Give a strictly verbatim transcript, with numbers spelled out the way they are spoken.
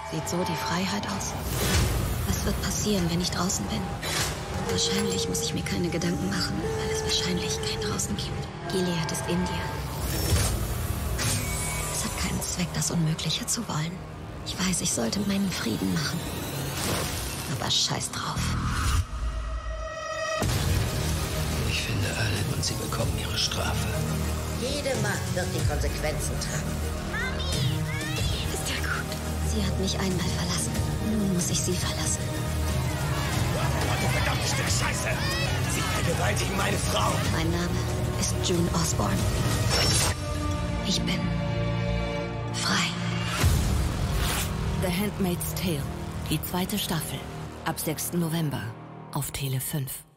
Sieht so die Freiheit aus? Was wird passieren, wenn ich draußen bin? Wahrscheinlich muss ich mir keine Gedanken machen, weil es wahrscheinlich kein Draußen gibt. Gilead ist India. Es hat keinen Zweck, das Unmögliche zu wollen. Ich weiß, ich sollte meinen Frieden machen. Aber scheiß drauf. Ich finde alle und sie bekommen ihre Strafe. Jede Macht wird die Konsequenzen tragen. Mami! Ist ja gut. Sie hat mich einmal verlassen. Nun muss ich sie verlassen. Du verdammte Stück Scheiße! Sie vergewaltigen meine Frau! Mein Name ist June Osborne. Ich bin frei. The Handmaid's Tale, die zweite Staffel. Ab sechsten November auf Tele fünf.